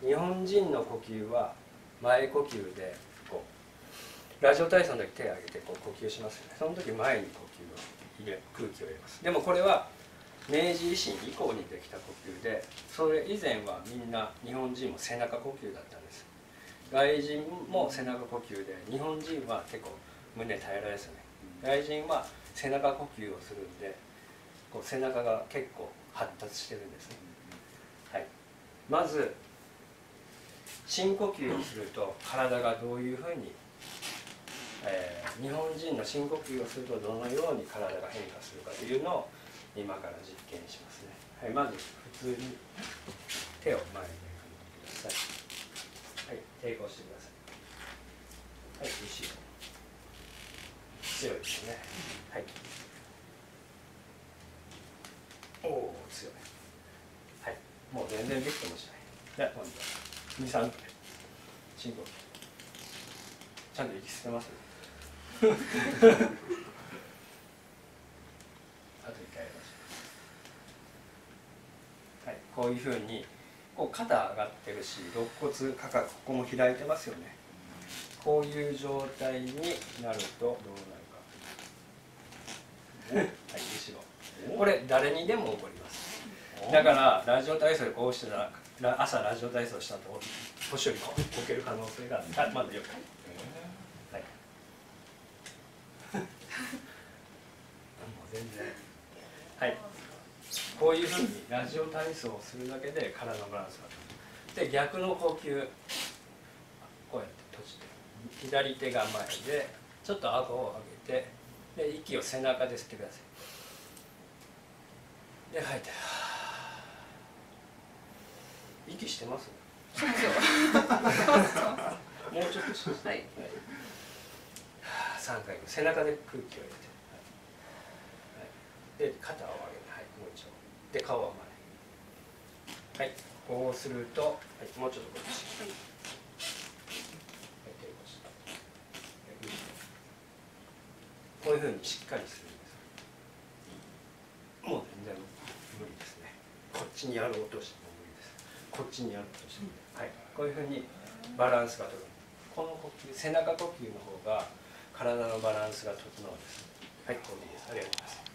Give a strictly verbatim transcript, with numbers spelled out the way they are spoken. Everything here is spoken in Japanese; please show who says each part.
Speaker 1: 日本人の呼吸は前呼吸でこうラジオ体操の時手を上げてこう呼吸しますよね。その時前に呼吸を入れ空気を入れます。でもこれは明治維新以降にできた呼吸で、それ以前はみんな日本人も背中呼吸だったんです。外人も背中呼吸で、日本人は結構胸平らですよね。外人は背中呼吸をするんで、こう背中が結構発達してるんですね。はい、まず深呼吸をすると体がどういうふうに、えー、日本人の深呼吸をするとどのように体が変化するかというのを今から実験しますね。はい、まず普通に手を前に組んでください。はい、抵抗してください。はい、後ろ。強いですね。はい。おお、強い。はい、もう全然びくともしない。で、今度はに、さんかい深呼吸。ちゃんと息吸ってます？あといっかいやりましょう。はい、こういうふうにこう肩上がってるし、肋骨かかここも開いてますよね。こういう状態になるとどうなるか。はい、後ろ。これ誰にでも起こります。だからラジオ体操でこうしてたら、朝ラジオ体操したと年寄りこける可能性がある。あ、まだよく。はい。もう全然。はい。こういうふうにラジオ体操をするだけで体のバランスが取る。で、逆の呼吸。こうやって閉じて。左手が前で、ちょっと顎を上げて、で息を背中で吸ってください。で、吐いて。息してます？
Speaker 2: そうそう。
Speaker 1: もうちょっとします。はい。さんかい背中で空気を入れて、はい、で肩を上げて、はい、もう一度。で顔は前。はい。こうすると、はい、もうちょっとこっち。はい。抵抗して。こういうふうにしっかりするんです。もう全然無理ですね。こっちにやろうとしても無理です。こっちにやろうとしても、はい、こういうふうにバランスが取る。この呼吸、背中呼吸の方が体のバランスが整うんです。はい、これでいいです。ありがとうございます。